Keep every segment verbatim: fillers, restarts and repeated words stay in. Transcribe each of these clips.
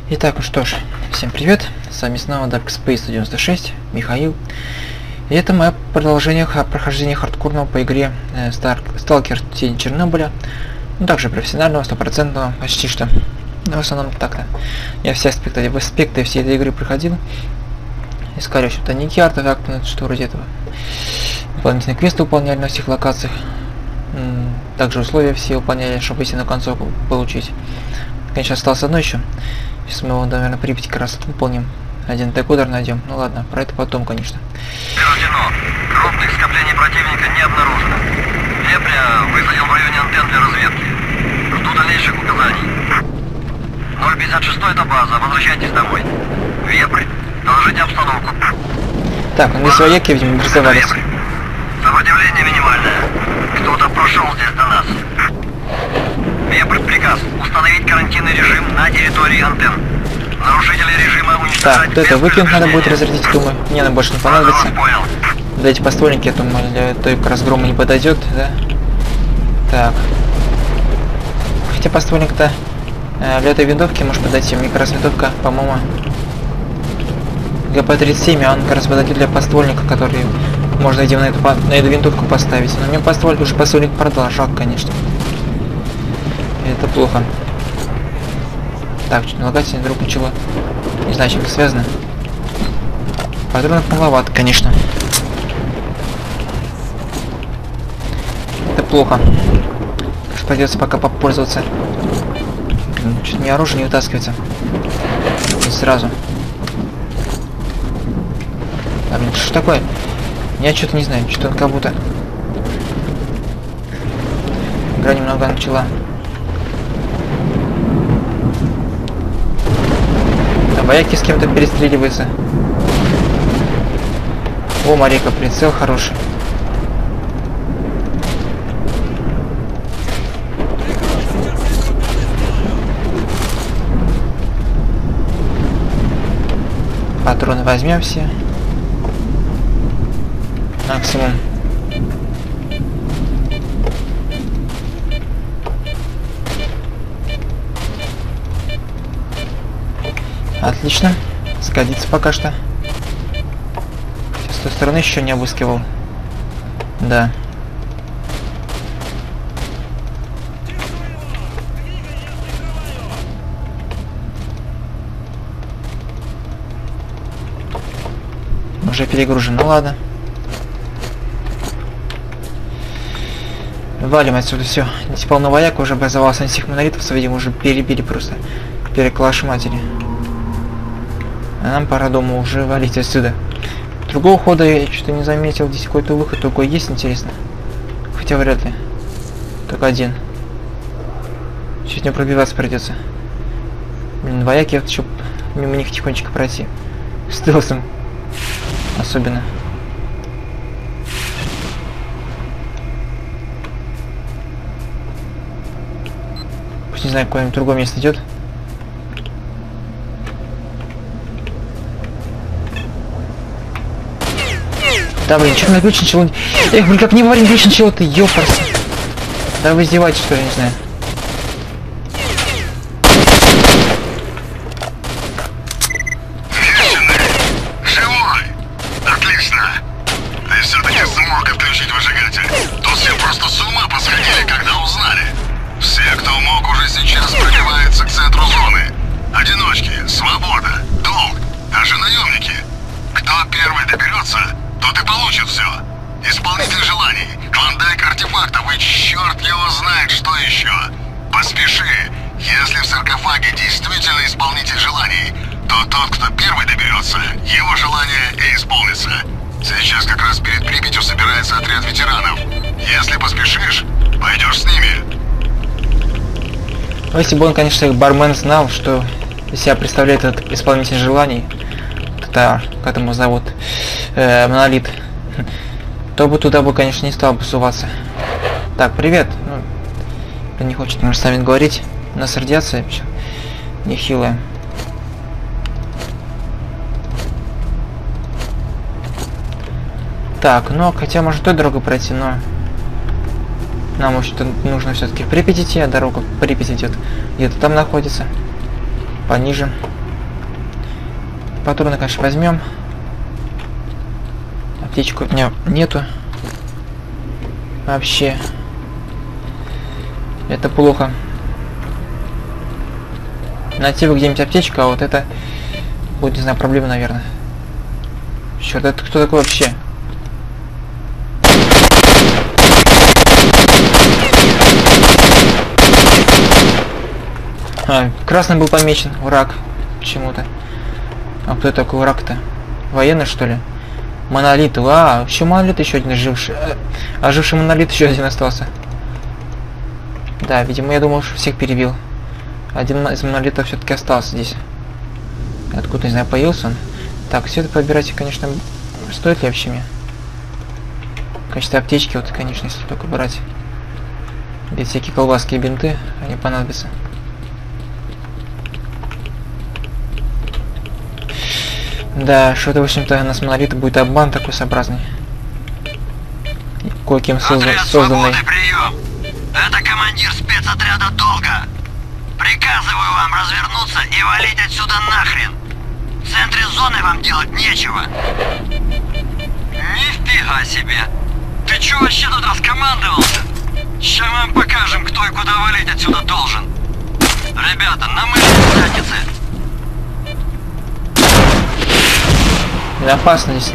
Итак, ну что ж, всем привет, с вами снова Dark Space сто девяносто шесть, Михаил. И это мое продолжение прохождения хардкорного по игре э, Star Stalker Тень Чернобыля. Ну, также профессионального, стопроцентного, почти что. Но в основном так-то. Я все аспекты, аспекты всей этой игры проходил. Искали еще тайники, артефакты, что вроде этого. Дополнительные квесты выполняли на всех локациях. Также условия все выполняли, чтобы если на концовку получить. Конечно, осталось одно еще. Сейчас мы его, наверное, Припять как раз выполним. Один декодер найдем. Ну ладно, про это потом, конечно. Подтверждено. Крупных скоплений противника не обнаружено. Вепря высадил в районе антенн для разведки. Жду дальнейших указаний. ноль пятьдесят шесть это база. Возвращайтесь домой. Вепрь, доложите обстановку. Так, ну здесь вояки, видимо, мобилизовались. Сопротивление минимальное. Кто-то прошел здесь до нас. Вепрь, приказ. Установить карантинный режим на территории антенн. Нарушители режима уничтожать. Так, вот это выкинуть надо будет разрядить, думаю. Мне она больше не понадобится. Понял. Да эти поствольники, я думаю, для той как раз грома не подойдет, да? Так. Хотя поствольник-то э, для этой винтовки может подойти. Мне как раз винтовка, по-моему, гэ пэ тридцать семь, а он как раз подойдет для поствольника, который можно, видимо, на эту, на эту винтовку поставить. Но мне поствольник, уже поствольник продал, жалко, конечно. Это плохо. Так, что налагательный вдруг начало. Не знаю, чем это связано. Патронов маловато, конечно. Это плохо. Что придется пока попользоваться. Что-то мне оружие не вытаскивается. И сразу. А, блин, что такое? Я что-то не знаю, что-то как будто. Игра немного начала. Вояки с кем-то перестреливаются. О, Марика, прицел хороший. Патроны возьмем все. Максимум. Отлично. Сгодится пока что. С той стороны еще не обыскивал. Да. Уже перегружен. Ну ладно. Валим отсюда все. Здесь полно вояк уже образовался, антих монолитов, видимо, уже перебили просто. Переклаш матери. А нам пора дома уже валить отсюда. Другого хода я что-то не заметил. Здесь какой-то выход такой есть, интересно. Хотя вряд ли. Только один. Чуть не пробиваться придется. Блин, вояки, вот еще мимо них тихонечко пройти. Стелсом. Особенно. Пусть не знаю, какое-нибудь другое место идет. Да, блин, что на ключ начало... Эх, блин, как не варим ключ начало ты, ёпарся. Да вы издеваетесь, что ли, не знаю. Живой! Отлично! Ты все-таки смог отключить выжигатель. Тут все просто с ума посходили, когда узнали. Все, кто мог, уже сейчас пробиваются к центру зоны. Одиночки, свобода, долг, даже наемники. Кто первый доберется, тот и получит все. Исполнитель желаний, клондайк артефактов и черт его знает, что еще. Поспеши. Если в саркофаге действительно исполнитель желаний, то тот, кто первый доберется, его желание и исполнится. Сейчас как раз перед Припятью собирается отряд ветеранов. Если поспешишь, пойдешь с ними. Ну, если бы он, конечно, бармен знал, что из себя представляет этот исполнитель желаний, это, как его зовут, э, Монолит, то бы туда бы, конечно, не стал бы суваться. Так, привет. Ну, не хочет, наверное, с нами говорить. У нас радиация нехилая. Так, ну, хотя может той дорогой пройти, но нам вообще-то нужно все-таки в Припять идти, а дорога в Припять идет. Где-то там находится. Пониже. патроны, конечно, возьмем. Аптечку у меня нету. Вообще. Это плохо. Найти бы где-нибудь аптечку, а вот это будет, не знаю, проблема, наверное. Черт, это кто такой вообще? А, красный был помечен, враг. Почему-то. А кто такой враг-то? Военный, что ли? Монолит. А, еще монолит, еще один оживший. Оживший монолит еще один остался. Да, видимо, я думал, что всех перебил. Один из монолитов все-таки остался здесь. Откуда, не знаю, появился он. Так, все это подбирать, конечно, стоит ли вообще мне? В качестве аптечки, вот, конечно, если только брать. Ведь всякие колбаски и бинты, они понадобятся. Да, что-то, в общем-то, на монолита будет обман такой сообразный. Кое-кем создан, созданный. Прием. Это командир спецотряда Долга. Приказываю вам развернуться и валить отсюда нахрен. В центре зоны вам делать нечего. Нифига себе. Ты чё вообще тут раскомандовался? Ща мы вам покажем, кто и куда валить отсюда должен. Ребята, на мыши задницы. Опасно здесь.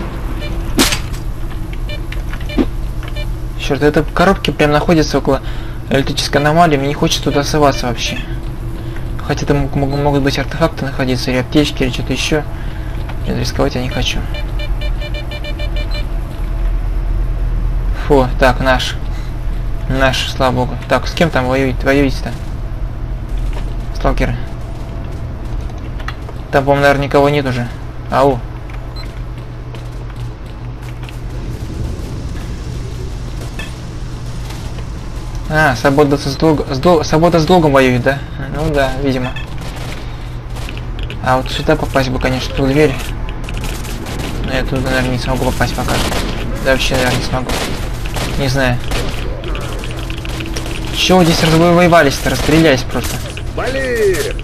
Черт, это коробки прям находятся около электрической аномалии. Мне не хочется туда соваться вообще. Хотя там могут быть артефакты находиться, или аптечки, или что-то еще. Нет, рисковать я не хочу. Фу, так, наш. Наш, слава богу. Так, с кем там воюет, воюете-то? Сталкеры. Там, по-моему, наверное, никого нет уже. Ау. А, свобода с, долг... с, дол... свобода с долгом воюет, да? Ну да, видимо. А вот сюда попасть бы, конечно, в ту дверь. Но я туда, наверное, не смогу попасть пока. Да вообще, наверное, не смогу. Не знаю. Чего здесь воевались-то? Расстрелялись просто. Вали!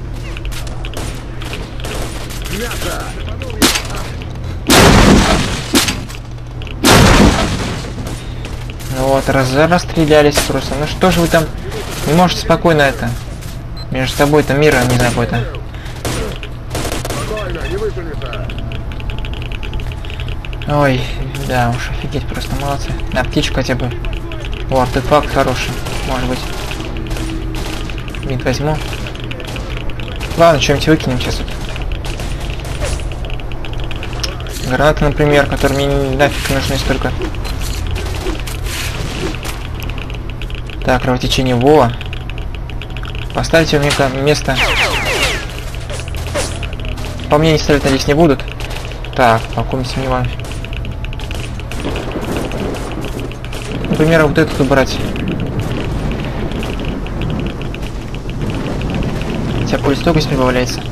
Ну вот, раз расстрелялись просто. Ну что же вы там не можете спокойно это? Между собой-то мира, не знаю, какой-то. Ой, да уж, офигеть, просто молодцы. На птичку хотя бы. О, артефакт хороший, может быть. Бинт возьму. Ладно, что-нибудь выкинем сейчас. Вот. Гранаты, например, которые мне нафиг нужны столько. Так, кровотечение. Во. Поставьте мне место. По мне не стрелять, надеюсь, не будут. Так, по ком сомневаюсь. Например, вот эту убрать. Хотя пулестойкость прибавляется.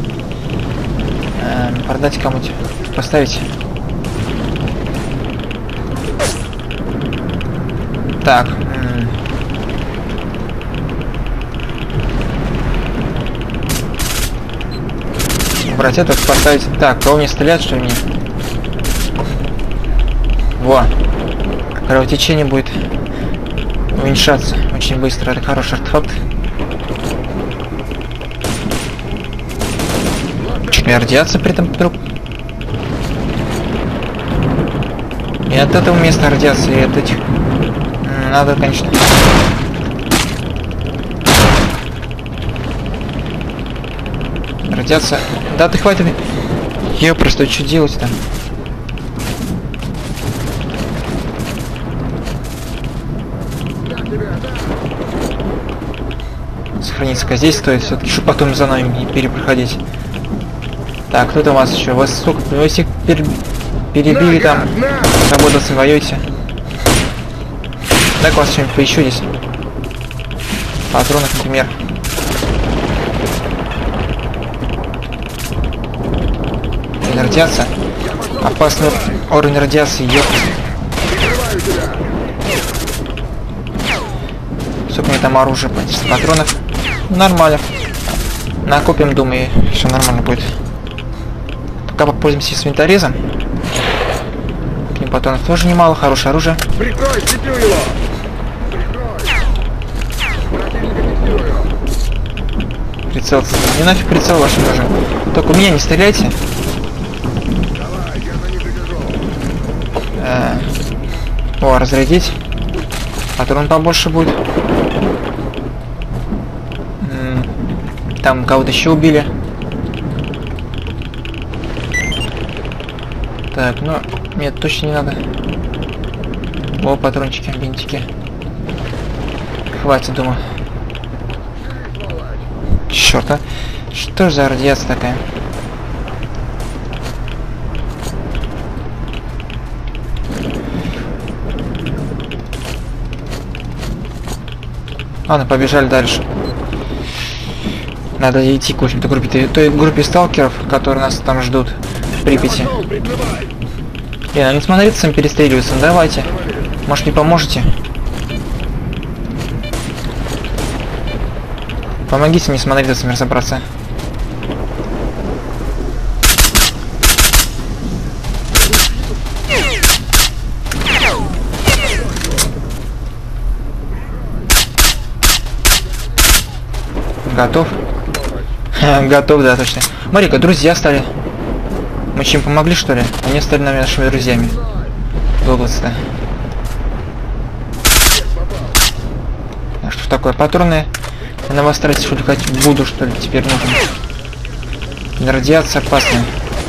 Эм, продать кому-нибудь. Поставить. Так. Брать этот, поставить. Так, кого мне стрелять, что ли мне? Во. Кровотечение будет уменьшаться очень быстро. Это хороший артефакт. Чуть не радиация при этом вдруг. И от этого места радиации, и от этих. Надо, конечно. Радиация. Да ты хватит. Я просто что делать там? Сохраниться здесь стоит все-таки, чтобы потом за нами не перепроходить. Так, кто там у вас еще? Вас сколько? Вы всех пер... перебили там. Свобода воюете. Так, вас что-нибудь поищу здесь. Патронов, например. Радиация. Опасный уровень радиации. Ёпта. Сколько у меня там оружия? Патронов. Нормально. Накопим, думаю, все нормально будет. Пока попользуемся с винторезом. К ним патронов тоже немало, хорошее оружие. Прикрой, слеплю его! Прикрой! Противника фиксирую! Прицел. Не нафиг прицел ваш нужен. Только у меня не стреляйте. Давай, я за ним прибежу. Э, О, разрядить. Патрон побольше будет. М, Там кого-то еще убили. Так, ну, мне точно не надо. О, патрончики, бинтики. Хватит, думаю. Черт, а. Что ж за радиация такая? Ладно, побежали дальше. Надо идти к какой-то группе, той группе сталкеров, которые нас там ждут в Припяти. Не, надо не смотреться, им перестреливаться. Ну, давайте. Может, не поможете? Помогите мне смотреться, с ними разобраться. Готов? Готов, да, точно. Смотри-ка, друзья стали. Мы чем помогли, что ли? Они стали нами нашими друзьями. Долго-то. А что ж такое? Патроны я на вас тратить, что ли, хоть буду, что ли, теперь нужно. Радиация опасная.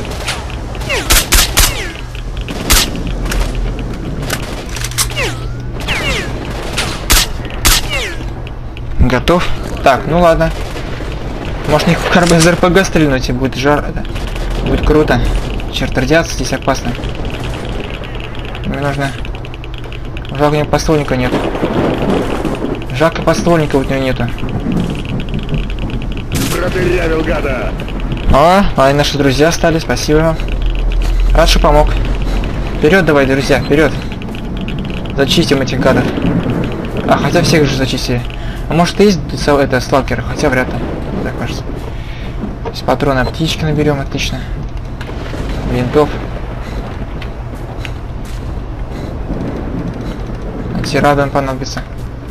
Готов? Так, ну ладно. Может, не карбон из эр пэ гэ стрельнуть, и будет жар. Это будет круто. Черт, радиация здесь опасно. Мне нужно... Жалко, у него подствольника нет. Жалко, подствольника у него нету. Продырявил, гада! О, а и наши друзья стали, спасибо вам. Рад, что помог. Вперед давай, друзья, вперед. Зачистим этих гадов. А, хотя всех же зачистили. А может, есть это сталкеры, хотя вряд ли. Так кажется. С патроны аптечки наберем, отлично. Винтов. Антирадон понадобится.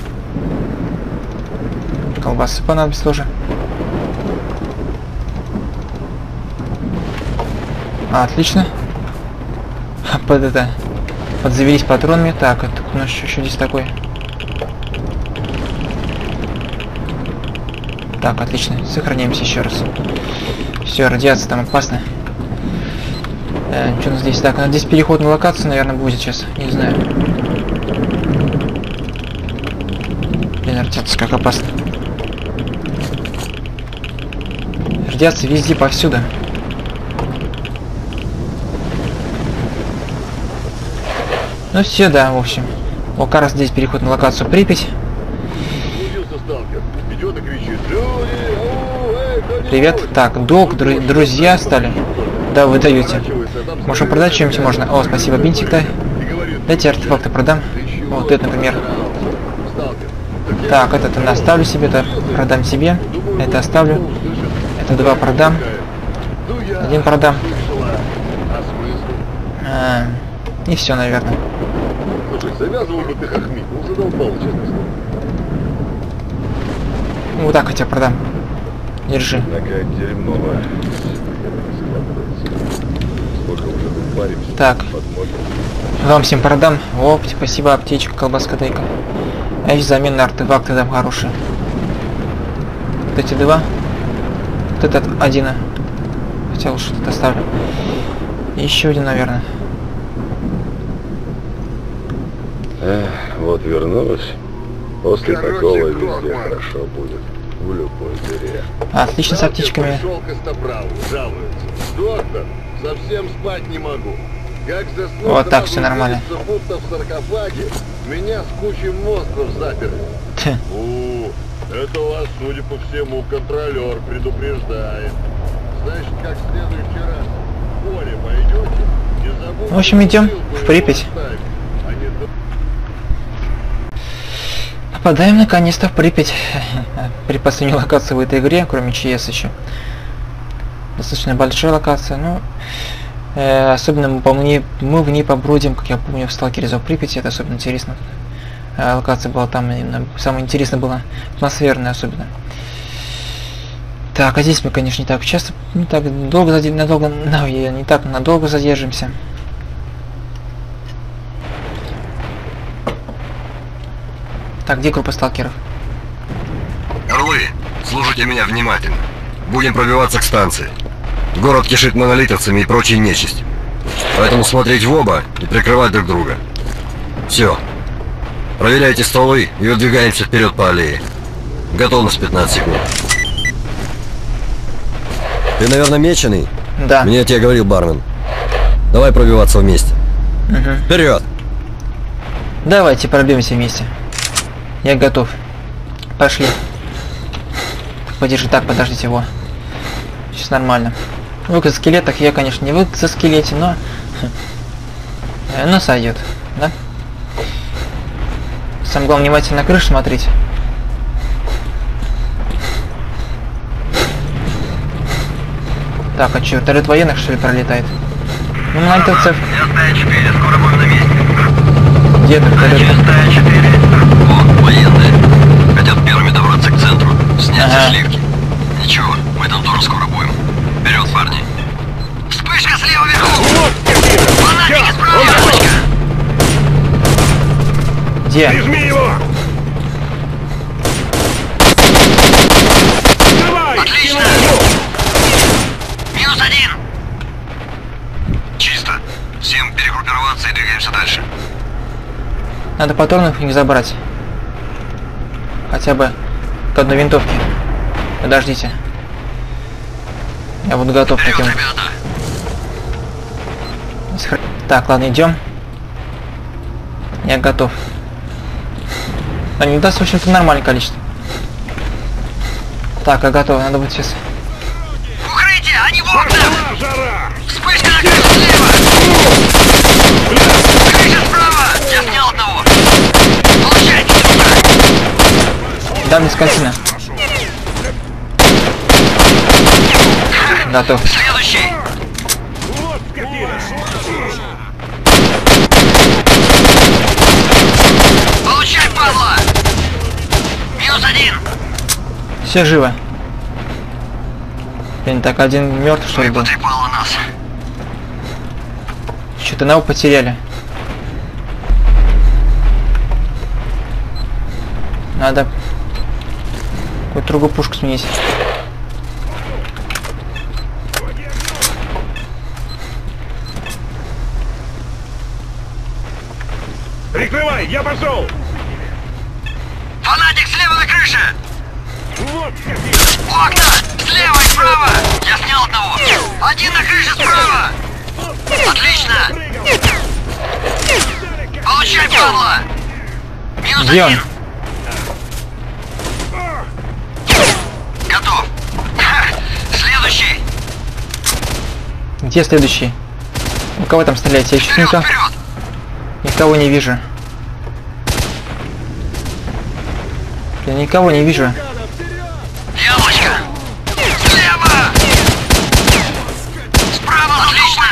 Колбасы понадобится тоже. А, отлично. Под это. Подзавелись патронами. Так, это у нас еще здесь такой. Так, отлично. Сохраняемся еще раз. Все, радиация там опасна. Э, что у нас здесь? Так, у нас здесь переход на локацию, наверное, будет сейчас. Не знаю. Блин, радиация как опасно. Радиация везде, повсюду. Ну все, да, в общем. О, как раз здесь переход на локацию Припять. Привет. Так, долг, дру друзья стали. Да, вы даете. Можем продать чем-нибудь можно. О, спасибо, бинтик-то. Дайте артефакты продам. Вот это, например. Так, этот я оставлю себе, это продам себе. Это оставлю. Это два продам. Один продам. А, и все, наверное. Вот так хотя продам. Держи. Так. Вам всем продам. О, спасибо, аптечка, колбаска, дай-ка. А есть взамен на артефакты там хорошие. Вот эти два. Вот этот один. Хотя лучше тут оставлю. И еще один, наверное. Эх, вот вернулась. После Короче, такого везде Крохман. хорошо будет. В любой дыре. Отлично с аптечками. Пришел к Костоправу, жалуется. Доктор, совсем спать не могу. Как заснул, Вот так, сразу всё нормально. видится, будто в саркофаге меня с кучей монстров заперли. Ть. У, это вас, судя по всему, контролер предупреждает. Значит, как в следующий раз в поле пойдете, не забудьте... В общем, идем бутылку в Припять. его оставить, а не то- Попадаем наконец-то в Припять. При последней локации в этой игре, кроме ЧС еще. Достаточно большая локация, но э, особенно мы, по мне, мы в ней побродим, как я помню, в Сталкере Зов Припяти, это особенно интересно. Э, локация была там именно, самое интересное было, атмосферная особенно. Так, а здесь мы, конечно, не так часто, не так долго, задержимся, надолго, no, не так надолго задержимся. Так, где группа сталкеров? Орлы, слушайте меня внимательно. Будем пробиваться к станции. Город кишит монолитовцами и прочей нечисть. Поэтому смотреть в оба и прикрывать друг друга. Все. Проверяйте стволы и выдвигаемся вперед по аллее. Готовность пятнадцать секунд. Ты, наверное, меченый? Да. Мне тебе говорил бармен. Давай пробиваться вместе. Угу. Вперед! Давайте пробьемся вместе. Я готов. Пошли. Подержи, так, подождите его. Сейчас нормально. В экзоскелетах я, конечно, не в экзоскелете, но... Но сойдет, да? Самое главное, внимательно на крышу смотреть. Так, а что, вертолет военных, что ли, пролетает? Ну, монолитовцев... Я стая четыре, скоро будем на месте. Где это вертолет? Стая четыре. О, военные. Хотят первыми добраться к центру. Снять Ага. сливки. Ничего, мы там тоже скоро будем. Вперед, парни. Вспышка слева вверху! Фанатики справа! Яблочко! Где? Прижми его! Давай! Отлично! Минус один! Чисто. Всем перегруппироваться и двигаемся дальше. Надо патронов не забрать. Хотя бы к одной винтовке. Подождите. Я буду готов к Вперед, таким. ребята! Так, ладно, идем. Я готов. А не даст, в общем-то, нормальное количество. Так, я готов. Надо будет сейчас. Укрытие! Они в окна! Пошла жара! Вспышка на крыше слева! Крыша справа! Я снял одного! Получайте сюда! Да, без скотина. Готов. Следующий! Вот скотина! Получай, падла! Минус один! Все живо. Блин, так один мертв, что ли, был? Потрепало нас. Что-то одного потеряли. Надо какую-то другую пушку сменить. Прикрывай, я пошел! Фанатик слева на крыше! Вот скотина! Окна! Слева и справа! Я снял одного! Один на крыше справа! Отлично! Получай, падла! Минус Где он? один! Готов! Следующий! Где следующий? У кого там стрелять? Я чуть Вперед, никого, вперед! никого не вижу. Я никого не вижу. Яблочко! Слева! Справа! Отлично!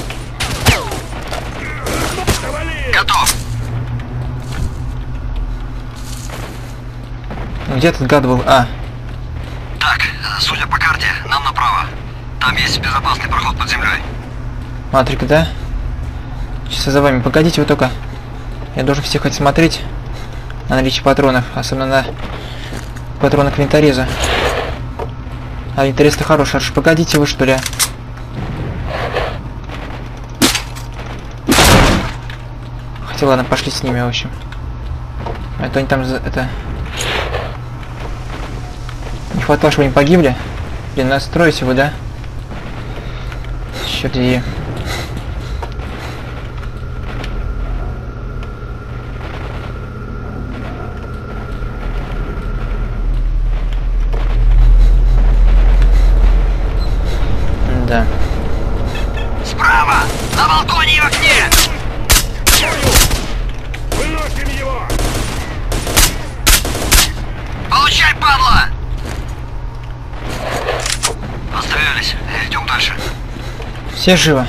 Готов! Где этот гад был? А, Так, судя по карте, нам направо. Там есть безопасный проход под землей. Матрик, да? Сейчас за вами. Погодите вы только. Я должен всех отсмотреть на наличие патронов. Особенно на патроны к винторезу. А винторез-то хороший. Хорошо. Погодите вы, что ли. Хотя ладно, пошли с ними, в общем. А то они там за это... Не хватало, чтобы они погибли. Блин, настроите вы, да? Черт и... Да. Справа! На балконе и в окне! Выносим его! Получай, падла! Оставались. Идем дальше. Все живы.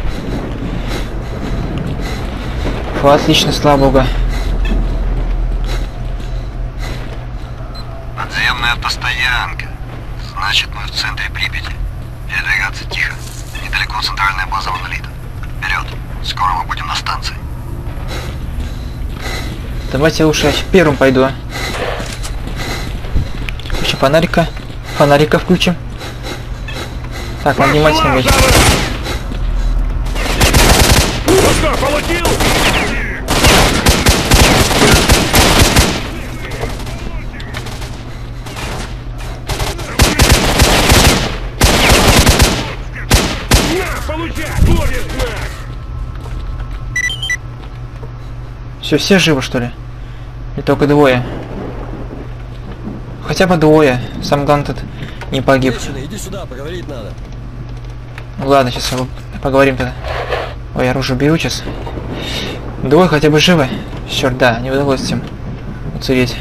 Фу, отлично, слава богу. Подземная автостоянка. Значит, мы в центре Припяти. Передвигаться тихо. Недалеко центральная база Монолита. Вперед. Скоро мы будем на станции. Давайте лучше я первым пойду. А. Еще фонарика. Фонарика включим. Так, надо внимательно быть. Все, все живы, что ли? И только двое. Хотя бы двое. Сам главное тут не погиб. Иди сюда, поговорить надо. Ладно, сейчас поговорим тогда. Ой, оружие беру сейчас. Двое хотя бы живы. Черт, да, не удалось им уцелеть.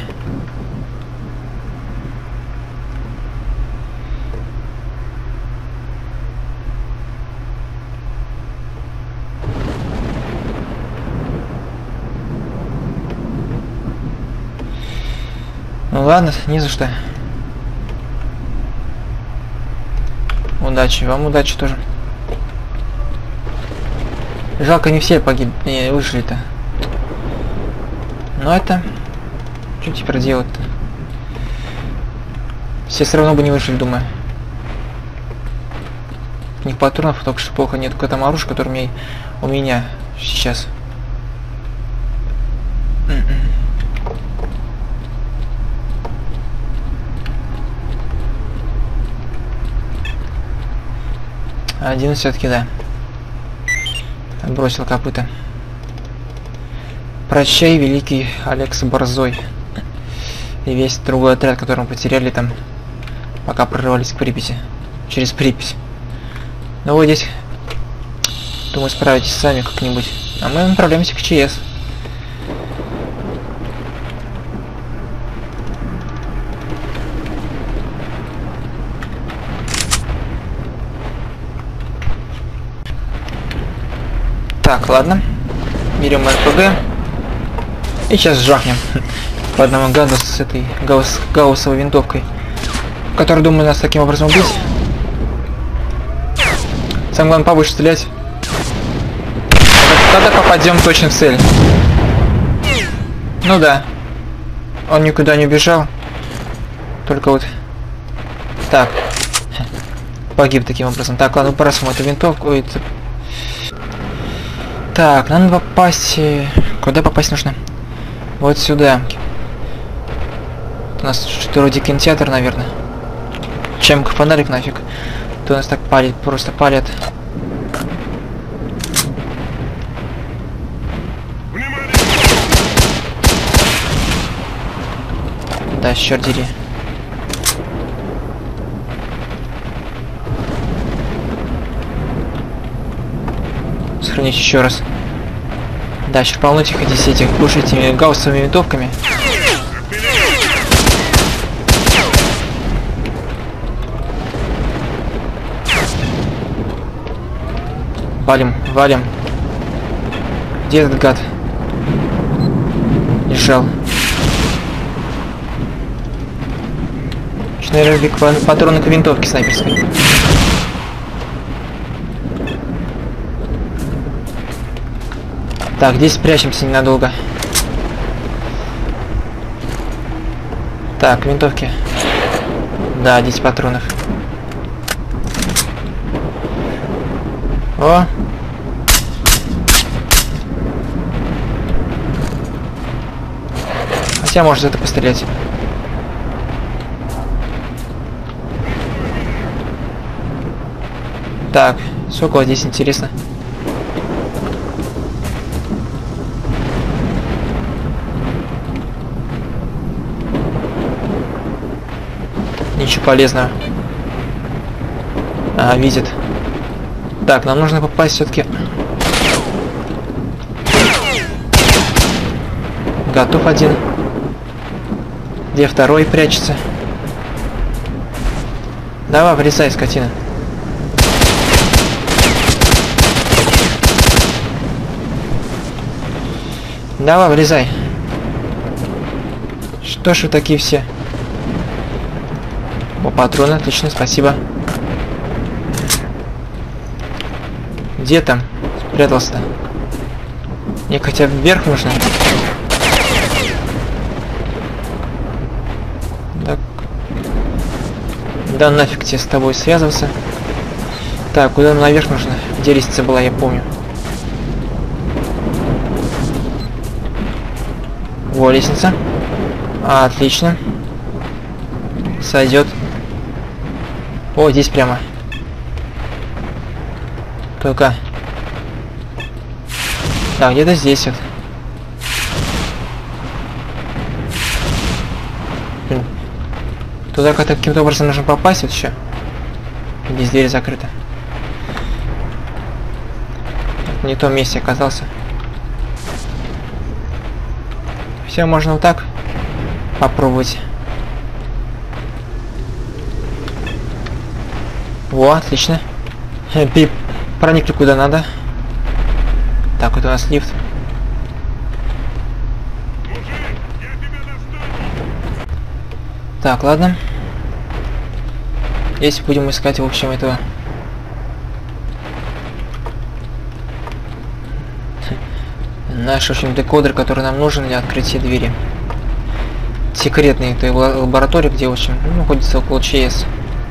Ну ладно, не за что. Удачи, вам удачи тоже. Жалко, не все погиб... не выжили-то. Но это... Что теперь делать-то? Все все равно бы не выжили, думаю. У них патронов только что плохо нет. К этому оружию, которое у меня, у меня сейчас. Один все-таки, да. Бросил копыта. Прощай, великий Алекс Борзой. И весь другой отряд, который мы потеряли там, пока прорывались к Припяти. Через Припять. Ну вот здесь, думаю, справитесь сами как-нибудь. А мы направляемся к ЧС. Так, ладно. Берем эр пэ гэ. И сейчас жахнем по одному гаду с этой гаусс гауссовой винтовкой, который, думаю, нас таким образом убить. Самое главное, повыше стрелять. Тогда попадем точно в цель. Ну да. Он никуда не убежал. Только вот... Так. Погиб таким образом. Так, ладно, бросим эту винтовку. Ой, это... Так, надо попасть... Куда попасть нужно? Вот сюда. У нас что-то вроде кинотеатр, наверное. Чем фонарик нафиг. То нас так палит, просто палят. Да, черт дери. Сохранить еще раз. Да, черпануть их этих этих, слушай, этими гауссовыми винтовками. Валим, валим. Где этот гад? Лежал. Наверное, патроны к винтовке снайперской. Так, здесь спрячемся ненадолго. Так, винтовки. Да, десять патронов. О! Хотя может это пострелять. Так, сколько здесь интересно. Ничего полезного. А, видит. Так, нам нужно попасть все-таки. Готов один. Где второй прячется? Давай, врезай, скотина. Давай, вылезай. Что ж вы такие все? О, патроны, отлично, спасибо. Где там? Спрятался-то. Мне хотя бы вверх нужно. Так. Да нафиг тебе с тобой связываться. Так, куда нам наверх нужно? Где лестница была, я помню. Во, лестница. А, отлично. Сойдет. О, здесь прямо. Только. Так, где-то здесь вот. Блин. Туда как-то каким-то образом нужно попасть вот еще. Здесь дверь закрыта. Не в том месте оказался. Все, можно вот так попробовать. Во, отлично. Проникли куда надо. Так, вот у нас лифт. Так, ладно. Здесь будем искать, в общем, этого... Наш, в общем, декодер, который нам нужен для открытия двери. Секретный этой лаборатории, где, в общем, находится около ЧС.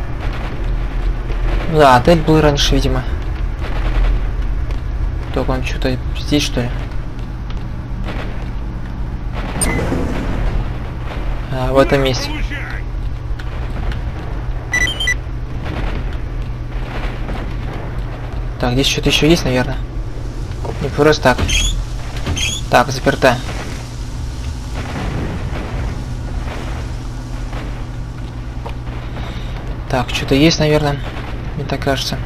Да, отель был раньше, видимо. Только он что-то здесь, что ли? А, в этом месте. Так, здесь что-то еще есть, наверное. Не просто так. Так, заперта. Так, что-то есть, наверное. Мне так кажется.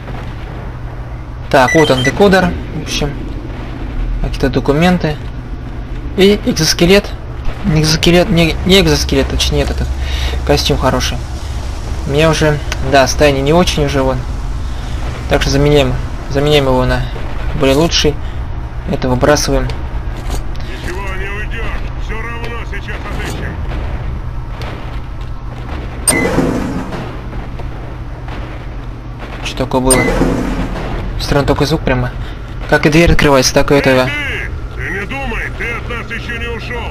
Так, вот он, декодер. В общем, какие-то документы. И экзоскелет. Не экзоскелет, не, не экзоскелет, точнее, этот костюм хороший. Мне уже, да, стайни не очень уже вон. Так что заменяем, заменяем его на более лучший. Это выбрасываем. Ничего не уйдешь, все равно сейчас отыщем. Что такое было? Странно, только звук прямо. Как и дверь открывается, так и этого. Ты, ты не думай, ты от нас еще не ушел.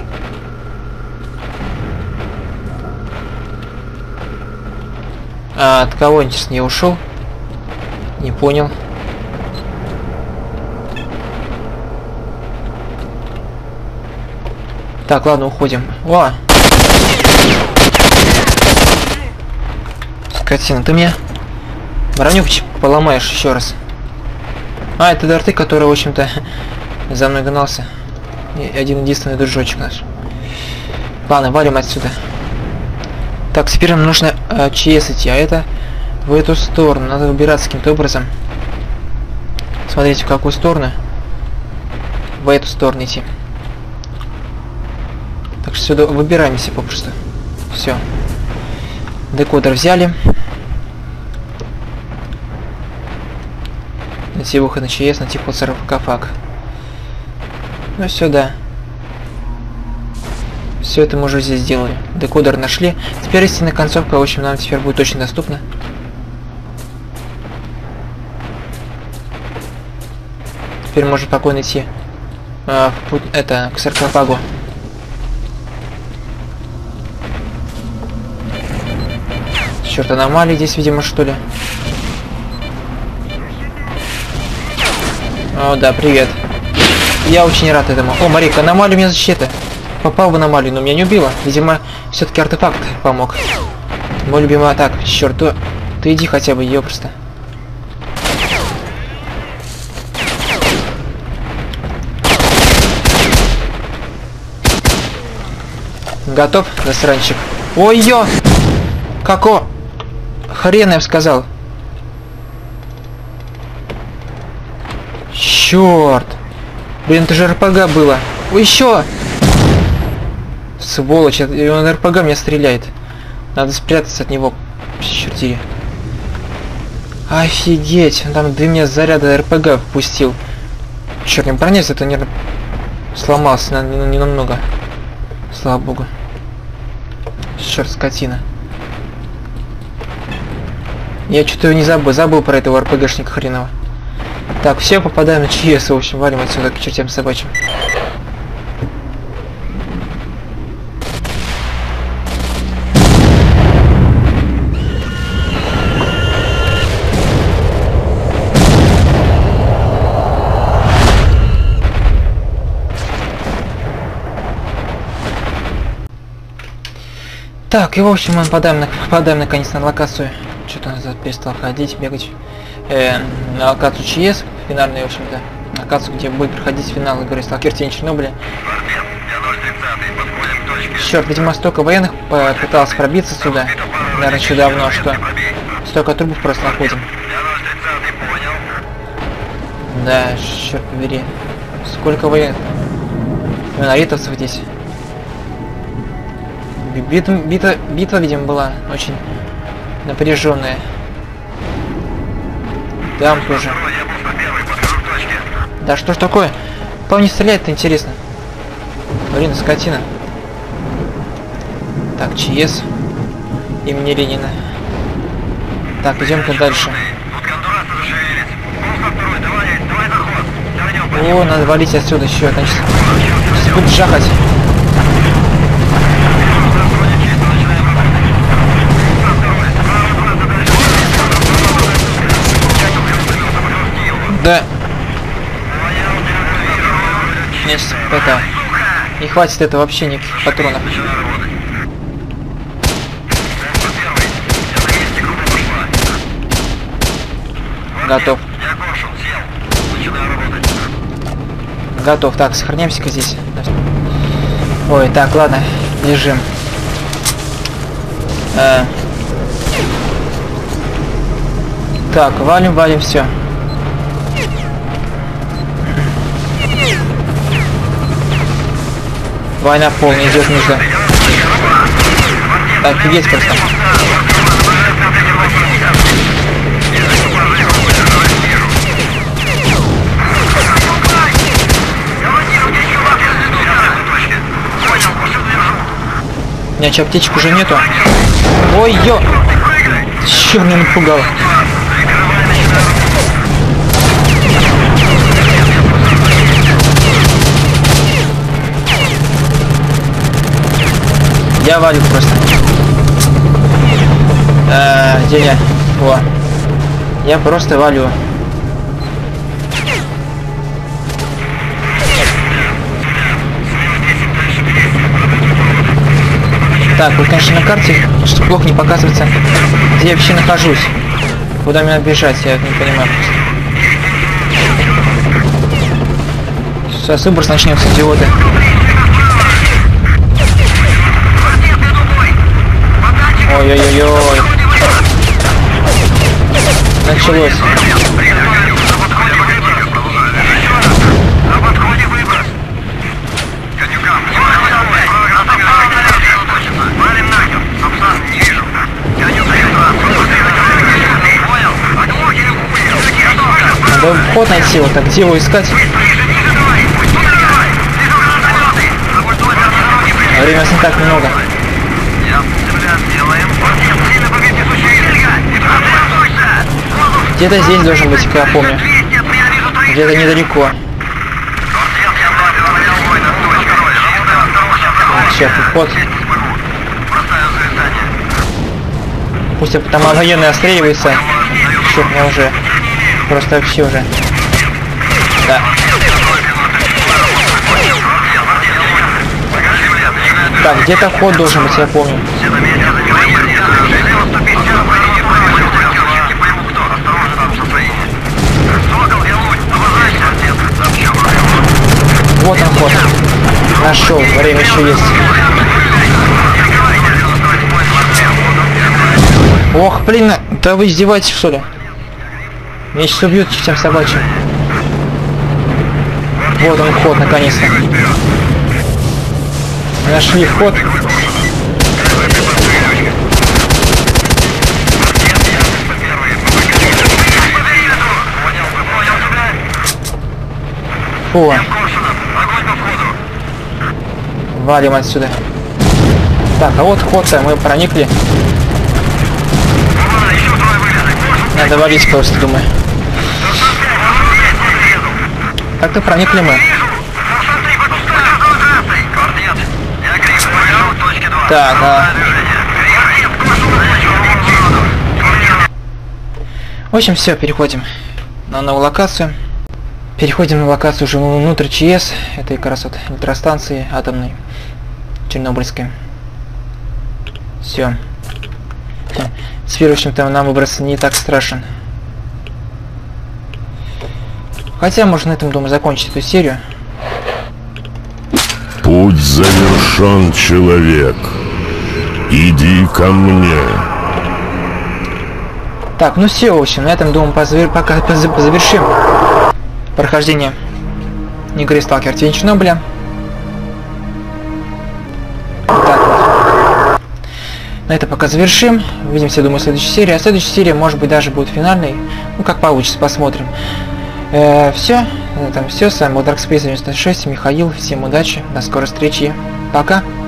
А от кого, интересно, я ушел? Не понял. Так, ладно, уходим. О! Скотина, ты мне броню поломаешь еще раз. А, это ДРТ, который, в общем-то, за мной гнался. И один единственный дружочек наш. Ладно, валим отсюда. Так, теперь нам нужно э, ЧС идти, а это в эту сторону. Надо выбираться каким-то образом. Смотрите, в какую сторону. В эту сторону идти. Так что сюда выбираемся попросту. Все. Декодер взяли. Найти выход на ЧС, найти под саркофаг. Ну сюда. Все это мы уже здесь сделали. Декодер нашли. Теперь истинная концовка, в общем, нам теперь будет очень доступна. Теперь можно спокойно идти а, в путь, это, к саркофагу. Черт, аномалии здесь, видимо, что ли? О, да, привет. Я очень рад этому. О, Марик, аномалия меня защита. Попал в аномалию, но меня не убило. Видимо, все-таки артефакт помог. Мой любимый атак. Черт, то... ты иди хотя бы, ёпрст. Готов, засранчик? Ой-ё! Како? Хрен я бы сказал. Черт! Блин, это же РПГ было. Ой, еще! Сволочь, он РПГ меня стреляет. Надо спрятаться от него. Чертири. Офигеть, он там две меня заряда РПГ впустил. Черт, не бронясь, это, наверное, Сломался, не, не намного. Слава богу. Черт, скотина. Я что-то не забыл, забыл про этого РПГшника хренового. Так, все, попадаем на ЧС, в общем, валим отсюда к чертям собачьим. Так, и в общем мы попадаем, на, попадаем наконец на локацию. Что-то назад перестал ходить, бегать. Э, на локацию ЧС, финальную, в общем-то. Локацию, где будет проходить финал игры Сталкер Тень Чернобыля. Черт, видимо, столько военных пыталось пробиться сюда. Наверное, еще давно, что столько трупов просто находим. Да, черт побери. Сколько военных монолитовцев здесь. Битва, битва, битва, видимо, была очень напряженная. Там тоже. Да что ж такое? По мне стреляет-то, интересно. Блин, скотина. Так, ЧС имени Ленина. Так, идем-ка дальше. О, надо валить отсюда еще, значит. Сейчас будет жахать. Да. Нет, это... Не хватит это вообще никаких патронов. Готов. Готов. Так, сохраняемся-ка здесь. Ой, так, ладно. Лежим. А... Так, валим, валим, все. Война полная идет нужда. Офигеть просто. У меня че, аптечек уже нету? Ой-ё! Чё меня напугало? Я валю просто. А, где я? О. Я просто валю. Так, вот, конечно, на карте что плохо не показывается, где я вообще нахожусь. Куда мне бежать, я не понимаю. Сейчас выбор начнется, идиоты. Ой-ой-ой-ой. Началось. Надо вход найти, вот так, где его искать? Времени не так много. Где-то здесь должен быть, как я помню. Где-то недалеко. Черт, вход. Пусть там военные отстреливаются. Черт, меня уже. Просто вообще уже. Да. Так, где-то вход должен быть, я помню. Вот он вход. Нашел, время еще есть. Ох, блин, да вы издеваетесь, что ли? Меня сейчас убьют чем собачьим. Вот он вход, наконец-то. Нашли вход. Фу. Валим отсюда. Так, а вот ход-то, мы проникли. Надо валить просто, думаю. Так-то проникли мы. Так, а... В общем, все, переходим на новую локацию. Переходим на локацию уже внутрь ЧС, этой как раз вот электростанции атомной, чернобыльской. Все. Теперь, в общем-то, нам выбраться не так страшен. Хотя, можно на этом, думаю, закончить эту серию. Путь завершен, человек. Иди ко мне. Так, ну все, в общем, на этом, думаю, позавер... пока завершим прохождение игры Сталкер Тень Чернобыля. Так вот. На это пока завершим. Увидимся, думаю, в следующей серии. А следующая серия, может быть, даже будет финальной. Ну, как получится, посмотрим. Э, все. На этом все. С вами был Dark Space девяносто шесть, Михаил. Всем удачи. До скорой встречи. Пока.